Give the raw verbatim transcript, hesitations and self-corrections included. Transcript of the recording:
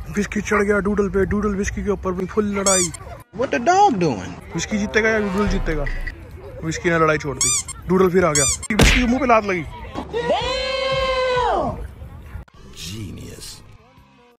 Whisky चढ़ गया doodle पे, डूडल विस्की के ऊपर, फुल लड़ाई। What the dog doing? Whisky जीतेगा या डूडल जीतेगा? विस्की ने लड़ाई छोड़ दी, डूडल फिर आ गया, विस्की के मुंह पे लात लगी।